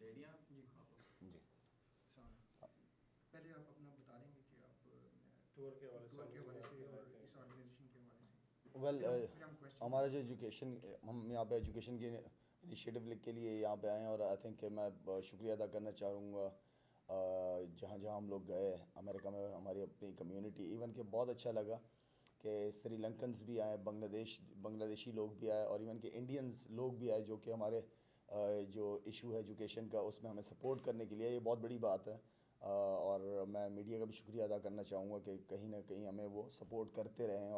Ready आप जी जी पहले आप अपना बता देंगे कि आप टूर के हवाले से और इस ऑर्गेनाइजेशन के हवाले से। वेल हमारा जो एजुकेशन, हम यहाँ पे एजुकेशन के इनिशिएटिव के लिए यहाँ पे आए हैं, और आई थिंक मैं शुक्रिया अदा करना चाहूँगा जहाँ जहाँ हम लोग गए अमेरिका में, हमारी अपनी कम्युनिटी, इवन के बहुत अच्छा लगा कि श्रीलंकन्स भी आए, बांग्लादेशी लोग भी आए, और इवन के इंडियंस लोग भी आए जो कि हमारे जो इशू है एजुकेशन का उसमें हमें सपोर्ट करने के लिए, ये बहुत बड़ी बात है। और मैं मीडिया का भी शुक्रिया अदा करना चाहूँगा कि कहीं ना कहीं हमें वो सपोर्ट करते रहें।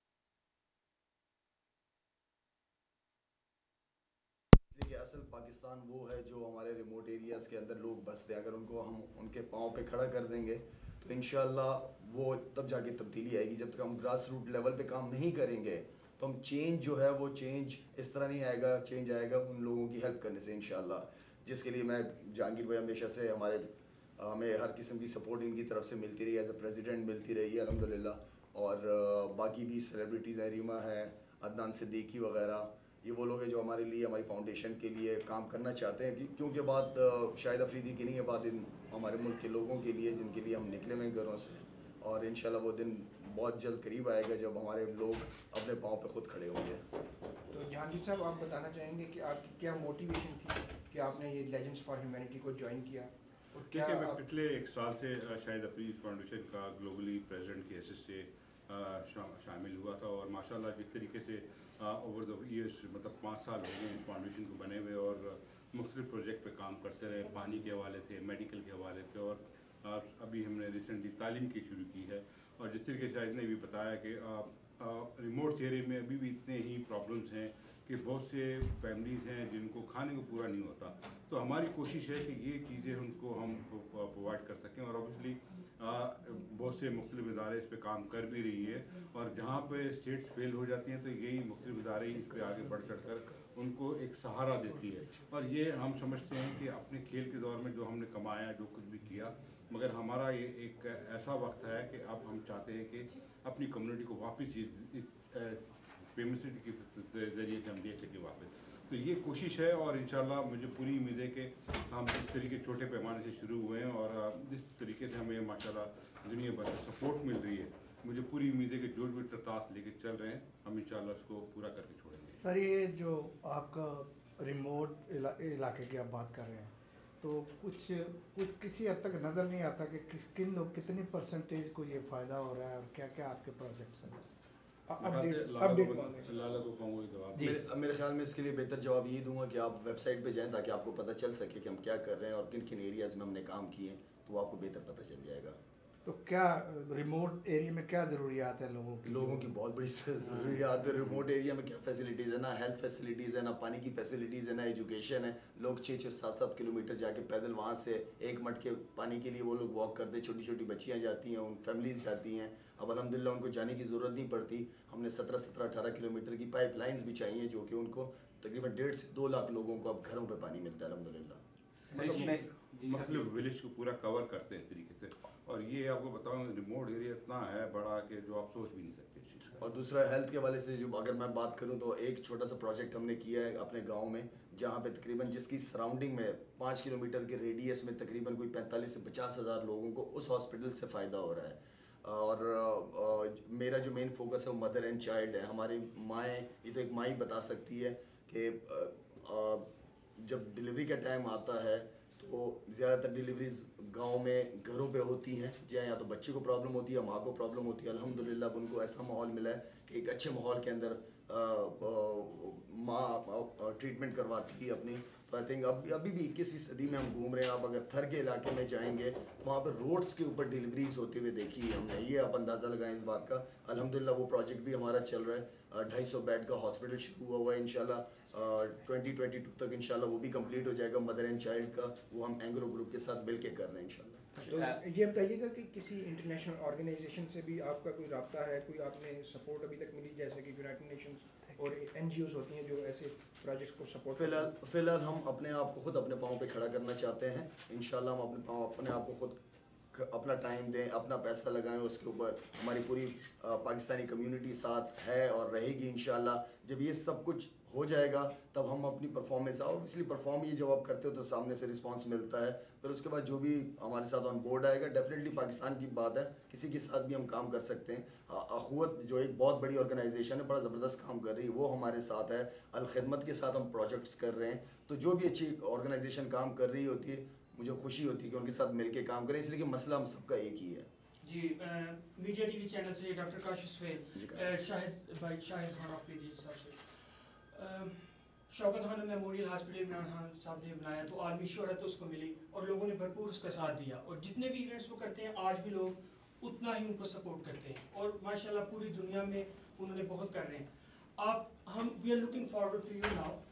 कि असल पाकिस्तान वो है जो हमारे रिमोट एरियाज़ के अंदर लोग बसते हैं, अगर उनको हम उनके पाँव पे खड़ा कर देंगे तो इंशाल्लाह वो तब जाके तब्दीली आएगी। जब तक हम ग्रास रूट लेवल पे काम नहीं करेंगे तो हम चेंज जो है वो चेंज इस तरह नहीं आएगा, चेंज आएगा उन लोगों की हेल्प करने से इंशाल्लाह। जिसके लिए मैं जहांगीर भाई हमेशा से हमें हर किस्म की सपोर्ट इनकी तरफ से मिलती रही, एज ए प्रेसिडेंट मिलती रही है अल्हम्दुलिल्लाह। और बाकी भी सेलिब्रिटीज़ हैं, रीमा है, अदनान सिद्दीकी वगैरह, ये वो लोग हैं जो हमारे लिए, हमारी फाउंडेशन के लिए काम करना चाहते हैं। क्योंकि बात शाहिद अफरीदी की नहीं है, बात इन हमारे मुल्क के लोगों के लिए जिनके लिए हम निकले हुए घरों से। और इंशाल्लाह वो दिन बहुत जल्द करीब आएगा जब हमारे लोग अपने पाँव पे खुद खड़े होंगे। तो जहांगीर साहब, आप बताना चाहेंगे कि आपकी क्या मोटिवेशन थी कि आपने ये लेजेंड्स फॉर ह्यूमैनिटी को ज्वाइन किया? और क्या मैं पिछले एक साल से शाहिद अफरीदी फाउंडेशन का ग्लोबली प्रेसिडेंट की हैसियत से शामिल हुआ था, और माशाल्लाह जिस तरीके से ओवर द ईयर्स, मतलब 5 साल हो गए इस फाउंडेशन को बने हुए, और मुख्तलिफ प्रोजेक्ट पे काम करते रहे। पानी के हवाले थे, मेडिकल के हवाले थे, और अभी हमने रिसेंटली तालीम की शुरू की है। और जिस तरीके से शाहिद ने भी बताया कि रिमोट एरिया में अभी भी इतने ही प्रॉब्लम्स हैं कि बहुत से फैमिलीज़ हैं जिनको खाने को पूरा नहीं होता। तो हमारी कोशिश है कि ये चीज़ें उनको हम प्रोवाइड कर सकें, और ऑब्वियसली बहुत से मुख्तलिफ इदारे इस पर काम कर भी रही है, और जहाँ पे स्टेट्स फेल हो जाती हैं तो यही मुख्तलिफ इदारे इस पर आगे बढ़ चढ़ कर उनको एक सहारा देती है। और ये हम समझते हैं कि अपने खेल के दौर में जो हमने कमाया, जो कुछ भी किया, मगर हमारा ये एक ऐसा वक्त है कि अब हम चाहते हैं कि अपनी कम्युनिटी को वापस इस पेमेंट के ज़रिए से हम दे सकें वापस। तो ये कोशिश है, और इंशाल्लाह मुझे पूरी उम्मीद है कि हम इस तरीके छोटे पैमाने से शुरू हुए हैं, और जिस तरीके से हमें माशाल्लाह दुनिया भर से सपोर्ट मिल रही है, मुझे पूरी उम्मीद है कि जो भी टास्क लेके चल रहे हैं हम इंशाल्लाह उसको पूरा करके छोड़ेंगे। सर, ये जो आपका रिमोट इलाके की आप बात कर रहे हैं, तो कुछ किसी हद तक नज़र नहीं आता कि किन लोग कितनी परसेंटेज को ये फ़ायदा हो रहा है, और क्या क्या आपके प्रोजेक्ट्स हैं? मेरे ख्याल में इसके लिए बेहतर जवाब ये दूंगा कि आप वेबसाइट पे जाएं ताकि आपको पता चल सके कि हम क्या कर रहे हैं और किन किन एरियाज़ में हमने काम किए, तो आपको बेहतर पता चल जाएगा। तो क्या रिमोट एरिया में क्या ज़रूरियात है लोगों की बहुत बड़ी ज़रूरियात है। रिमोट एरिया में क्या फैसिलिटीज़ है, ना हेल्थ फैसिलिटीज़ है, ना पानी की फैसिलिटीज़ है, ना एजुकेशन है। लोग 6-7 किलोमीटर जाके पैदल वहाँ से एक मटके पानी के लिए वो लोग वॉक करते, छोटी छोटी बच्चियाँ जाती हैं, उन फैमिलीज़ जाती हैं। अब अल्हम्दुलिल्लाह उनको जाने की ज़रूरत नहीं पड़ती। हमने 17-18 किलोमीटर की पाइप लाइन्स भी चाहिए जो कि उनको तकरीबन 1.5 से 2 लाख लोगों को अब घरों पर पानी मिलता है अल्हम्दुलिल्लाह। मतलब विलेज को पूरा कवर करते हैं तरीके से। और ये आपको बताऊं, रिमोट एरिया इतना है बड़ा कि जो आप सोच भी नहीं सकते इस चीज़ का। और दूसरा हेल्थ के हवाले से जो अगर मैं बात करूं तो एक छोटा सा प्रोजेक्ट हमने किया है अपने गांव में, जहां पे तकरीबन जिसकी सराउंडिंग में 5 किलोमीटर के रेडियस में तकरीबन कोई 45 से 50 हज़ार लोगों को उस हॉस्पिटल से फ़ायदा हो रहा है। और मेरा जो मेन फोकस है वो मदर एंड चाइल्ड है। हमारी माएँ, ये तो एक माँ ही बता सकती है कि जब डिलीवरी का टाइम आता है तो ज़्यादातर डिलीवरीज गांव में घरों पे होती हैं, जहाँ या तो बच्चे को प्रॉब्लम होती है, माँ को प्रॉब्लम होती है। अल्हम्दुलिल्लाह अब उनको ऐसा माहौल मिला है कि एक अच्छे माहौल के अंदर माँ ट्रीटमेंट करवाती है अपनी। तो आई थिंक अभी भी 21वीं सदी में हम घूम रहे हैं। आप अगर थर के इलाके में जाएंगे वहाँ पर रोड्स के ऊपर डिलीवरीज होते हुए देखी है हमने, ये आप अंदाज़ा लगाएं इस बात का। अल्हम्दुलिल्लाह वो प्रोजेक्ट भी हमारा चल रहा है। 250 बेड का हॉस्पिटल शुरू हुआ हुआ है, इंशाल्लाह 2022 तक इंशाल्लाह वो भी कंप्लीट हो जाएगा। मदर एंड चाइल्ड का वो हम एंग्रो ग्रुप के साथ मिल के कर रहे हैं इंशाल्लाह। तो ये बताइएगा कि किसी इंटरनेशनल ऑर्गेनाइजेशन से भी आपका कोई रब्ता है, कोई आपने सपोर्ट अभी तक मिली, जैसे कि यूनाइटेड नेशंस और NGOs होती हैं जो ऐसे प्रोजेक्ट्स को सपोर्ट? फ़िलहाल हम अपने आप को खुद अपने पाँव पे खड़ा करना चाहते हैं। इंशाल्लाह हम अपने आप को खुद अपना टाइम दें, अपना पैसा लगाएं उसके ऊपर। हमारी पूरी पाकिस्तानी कम्युनिटी साथ है और रहेगी इंशाल्लाह। जब ये सब कुछ हो जाएगा तब हम अपनी परफॉर्मेंस, ऑब्वियसली परफॉर्म ये जब आप करते हो तो सामने से रिस्पांस मिलता है। फिर उसके बाद जो भी हमारे साथ ऑन बोर्ड आएगा, डेफिनेटली पाकिस्तान की बात है, किसी के साथ भी हम काम कर सकते हैं। अखुवत जो एक बहुत बड़ी ऑर्गेनाइजेशन है, बड़ा ज़बरदस्त काम कर रही है, वो हमारे साथ है। अल खिदमत के साथ हम प्रोजेक्ट्स कर रहे हैं। तो जो भी अच्छी ऑर्गेनाइजेशन काम कर रही होती है, मुझे खुशी होती है कि उनके साथ मिलके काम करें, इसलिए कि मसला हम सबका एक ही है। जी मीडिया टीवी चैनल से डॉक्टर काशिफ सोहेल, शाहिद भाई शाहिद खान अफरीदी साहब से, शौकत खान मेमोरियल हॉस्पिटल इमरान खान साहब ने बनाया तो आलमी शोहरत उसको मिली और लोगों ने भरपूर उसका साथ दिया, और जितने भी इवेंट्स वो करते हैं आज भी लोग उतना ही उनको सपोर्ट करते हैं, और माशाल्लाह पूरी दुनिया में उन्होंने बहुत कर रहे हैं। हम we are looking forward to you now.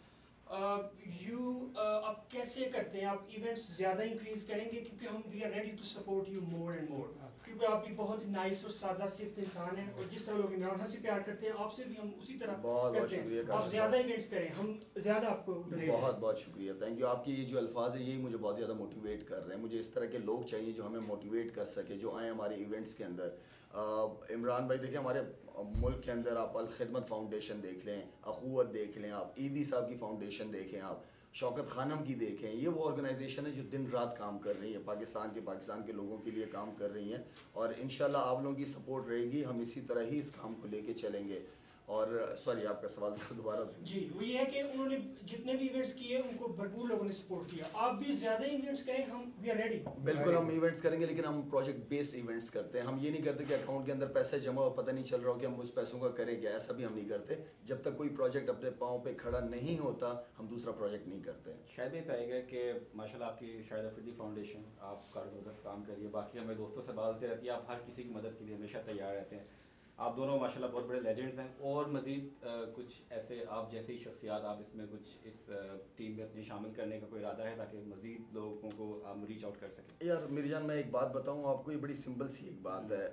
आप कैसे करते हैं, आप इवेंट्स ज़्यादा इंक्रीज करेंगे, क्योंकि हम we are ready to support you more and more, क्योंकि आप भी बहुत नाइस और सादा सिर्फ इंसान हैं, और जिस तरह लोग इमरान खान से प्यार करते हैं आपसे भी हम उसी तरह बहुत करते हैं। आप ज़्यादा इवेंट्स करें, हम ज़्यादा आपको बहुत बहुत शुक्रिया, थैंक यू। आपकी ये जो अल्फाज है यही मुझे बहुत ज़्यादा मोटिवेट कर रहे हैं। मुझे इस तरह के लोग चाहिए जो हमें मोटिवेट कर सके, जो आए हमारे इवेंट्स के अंदर। इमरान भाई देखिए, हमारे मुल्क के अंदर आप अल खिदमत फाउंडेशन देख लें, अखुवत देख लें, आप ईदी साहब की फाउंडेशन देखें, आप शौकत खानम की देखें, ये वो ऑर्गेनाइजेशन है जो दिन रात काम कर रही है, पाकिस्तान के लोगों के लिए काम कर रही हैं। और इंशाल्लाह आप लोगों की सपोर्ट रहेगी, हम इसी तरह ही इस काम को लेके चलेंगे। और सॉरी, आपका सवाल दोबारा। जी वो ये है कि उन्होंने जितने भी इवेंट्स किए उनको भरपूर लोगों ने सपोर्ट किया, आप भी ज़्यादा इवेंट्स करें, हम वी आर रेडी। बिल्कुल हम इवेंट्स करेंगे, लेकिन हम प्रोजेक्ट बेस्ड इवेंट्स करते हैं। हम ये नहीं करते कि अकाउंट के अंदर पैसे जमा हो, पता नहीं चल रहा हो कि हम उस पैसों का करें क्या, ऐसा भी हम नहीं करते। जब तक कोई प्रोजेक्ट अपने पाँव पे खड़ा नहीं होता हम दूसरा प्रोजेक्ट नहीं करते। शायद ये बताइएगा कि माशाल्लाह आपकी शाहिद अफरीदी फाउंडेशन, आप ज़बरदस्त काम करिए, बाकी हमें दोस्तों से बात होती रहती है, आप हर किसी की मदद के लिए हमेशा तैयार रहते हैं। आप दोनों माशाल्लाह बहुत बड़े लेजेंड्स हैं, और मज़ीद कुछ ऐसे आप जैसे ही शख्सियात आप इसमें कुछ इस टीम में अपनी शामिल करने का कोई इरादा है, ताकि मज़ीद लोगों को आप रीच आउट कर सकें? यार मिर्जान, मैं एक बात बताऊँ आपको, ये बड़ी सिंपल सी एक बात है।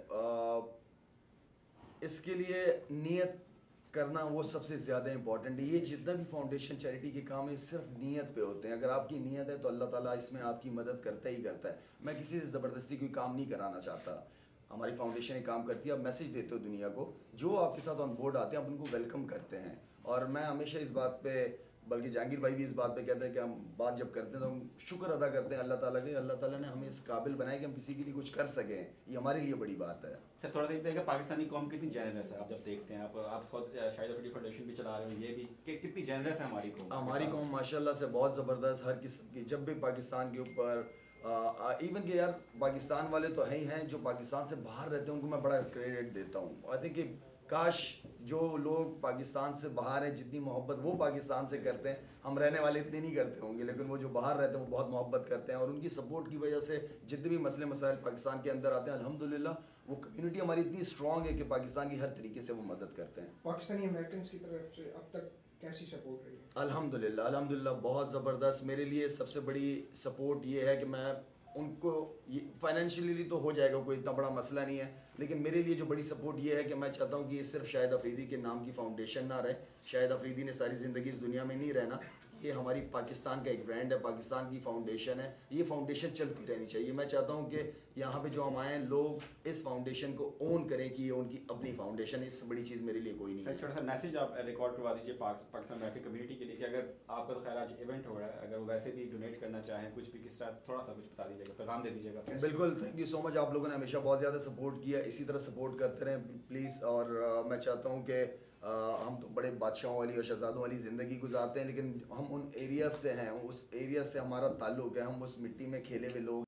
इसके लिए नियत करना वो सबसे ज़्यादा इंपॉर्टेंट है। ये जितना भी फाउंडेशन चैरिटी के काम है सिर्फ नीयत पे होते हैं। अगर आपकी नीयत है तो अल्लाह ताला इसमें आपकी मदद करता ही करता है। मैं किसी से ज़बरदस्ती कोई काम नहीं कराना चाहता। हमारी फाउंडेशन एक काम करती है, आप मैसेज देते हो दुनिया को, जो आपके साथ ऑन बोर्ड आते हैं आप उनको वेलकम करते हैं। और मैं हमेशा इस बात पे, बल्कि जहांगीर भाई भी इस बात पे कहते हैं कि हम बात जब करते हैं तो हम शुक्र अदा करते हैं अल्लाह ताला के, अल्लाह ताला ने हमें इस काबिल बनाया कि हम किसी के लिए कुछ कर सकें। ये हमारी लिए बड़ी बात है। सर थोड़ा सा ये बताइएगा, पाकिस्तानी कौम कितनी जेनरस है? आप जब देखते हैं, आप शाहिद अफरीदी फाउंडेशन भी चला रहे हो, ये भी कितनी जेनरस है हमारी कौम? हमारी कौम माशाल्लाह से बहुत ज़बरदस्त, हर किस्म की। जब भी पाकिस्तान के ऊपर इवन कि यार पाकिस्तान वाले तो है ही हैं, जो पाकिस्तान से बाहर रहते हैं उनको मैं बड़ा क्रेडिट देता हूँ। आई थिंक कि काश जो लोग पाकिस्तान से बाहर हैं, जितनी मोहब्बत वो पाकिस्तान से करते हैं, हम रहने वाले इतनी नहीं करते होंगे, लेकिन वो जो बाहर रहते हैं वो बहुत मोहब्बत करते हैं। और उनकी सपोर्ट की वजह से जितने भी मसले मसाइल पाकिस्तान के अंदर आते हैं, अल्हम्दुलिल्लाह वो कम्युनिटी हमारी इतनी स्ट्रॉन्ग है कि पाकिस्तान की हर तरीके से वो मदद करते हैं। पाकिस्तानी अमेरिकन की तरफ से अब तक कैसी सपोर्ट रही है? अल्हम्दुलिल्लाह बहुत ज़बरदस्त। मेरे लिए सबसे बड़ी सपोर्ट ये है कि मैं उनको, ये फाइनेंशियली तो हो जाएगा, कोई इतना बड़ा मसला नहीं है, लेकिन मेरे लिए जो बड़ी सपोर्ट ये है कि मैं चाहता हूँ कि ये सिर्फ शाहिद अफरीदी के नाम की फाउंडेशन ना रहे। शाहिद अफरीदी ने सारी ज़िंदगी इस दुनिया में नहीं रहना, ये हमारी पाकिस्तान का एक ब्रांड है, पाकिस्तान की फाउंडेशन है, ये फाउंडेशन चलती रहनी चाहिए। मैं चाहता हूँ कि यहाँ पे जो हम आए लोग इस फाउंडेशन को ओन करें कि ये उनकी अपनी फाउंडेशन है। इससे बड़ी चीज़ मेरे लिए कोई नहीं है। छोटा सा मैसेज आप रिकॉर्ड करवा दीजिए पाकिस्तान अमेरिकन कम्युनिटी के लिए, कि अगर आपका तो खैर आज इवेंट हो रहा है, अगर वो वैसे भी डोनेट करना चाहें कुछ भी, किस तरह थोड़ा सा कुछ बता दीजिएगा, पैगाम दे दीजिएगा। बिल्कुल, थैंक यू सो मच। आप लोगों ने हमेशा बहुत ज़्यादा सपोर्ट किया, इसी तरह सपोर्ट करते रहें प्लीज़। और मैं चाहता हूँ कि हम तो बड़े बादशाहों वाली और शहजादों वाली ज़िंदगी गुजारते हैं, लेकिन हम उन एरिया से हैं, उस एरिया से हमारा ताल्लुक़ है, हम उस मिट्टी में खेले हुए लोग